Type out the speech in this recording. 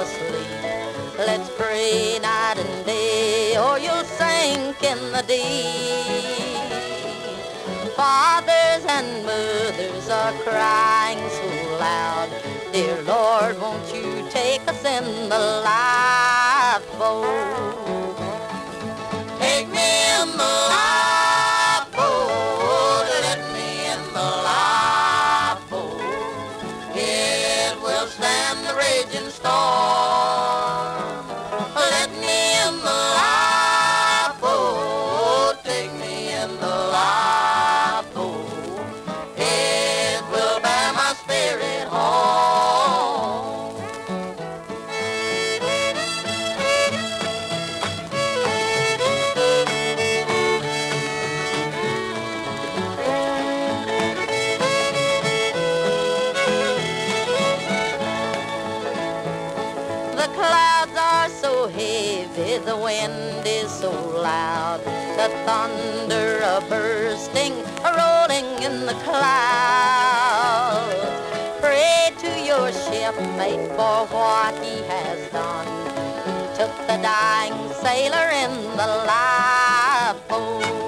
asleep. Let's pray night and day, or you'll sink in the deep. Fathers and mothers are crying so loud, dear Lord, won't you take us in the lifeboat? Take me in the lifeboat, let me in the lifeboat. It will stand the raging storm. Let me in the lifeboat, take me in the lifeboat. It will bear my spirit home. The clouds are so heavy, the wind is so loud, the thunder a-bursting, a-rolling in the clouds. Pray to your shipmate for what he has done. He took the dying sailor in the lifeboat.